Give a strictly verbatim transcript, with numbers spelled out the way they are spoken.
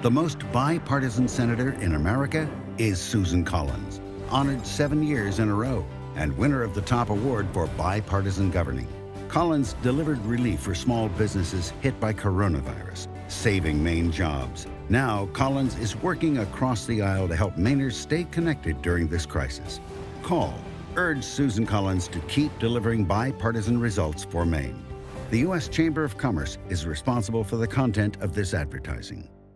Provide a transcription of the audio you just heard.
The most bipartisan senator in America is Susan Collins, honored seven years in a row and winner of the top award for bipartisan governing. Collins delivered relief for small businesses hit by coronavirus, saving Maine jobs. Now, Collins is working across the aisle to help Mainers stay connected during this crisis. Call, urge Susan Collins to keep delivering bipartisan results for Maine. The U S Chamber of Commerce is responsible for the content of this advertising.